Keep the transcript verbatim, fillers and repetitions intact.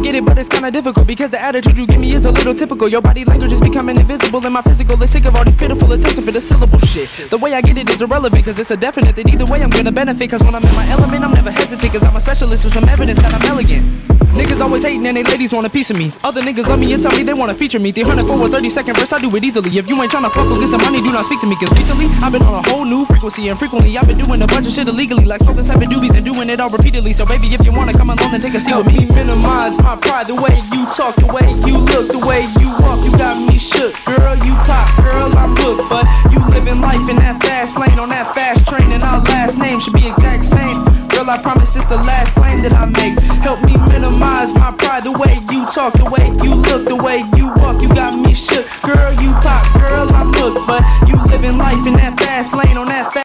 get it, but it's kinda difficult because the attitude you give me is a little typical. Your body language is becoming invisible, and my physical is sick of all these pitiful attempts for the syllable shit. The way I get it is irrelevant, cause it's a definite that either way I'm gonna benefit. Cause when I'm in my element, I'm never hesitant, cause I'm a specialist with some evidence that I'm elegant. Niggas always hating and they ladies want a piece of me. Other niggas love me and tell me they wanna feature me. three hundred for a thirty second verse, I do it easily. If you ain't tryna fuck or get some money, do not speak to me. Cause recently, I've been on a whole new frequency, and frequently I've been doing a bunch of shit illegally, like smoking seven doobies and doing it all repeatedly. So baby, if you wanna come along and take a seat with me, minimize my pride. The way you talk, the way you look, the way you walk, you got me shook. Girl, you pop, girl, I'm hooked. But you living life in that fast lane, on that fast train, and our last name should be exact same. Girl, I promise this the last claim that I make. Help me minimize my pride. The way you talk, the way you look, the way you walk, you got me shook. Girl, you pop, girl, I'm hooked. But you living life in that fast lane, on that fast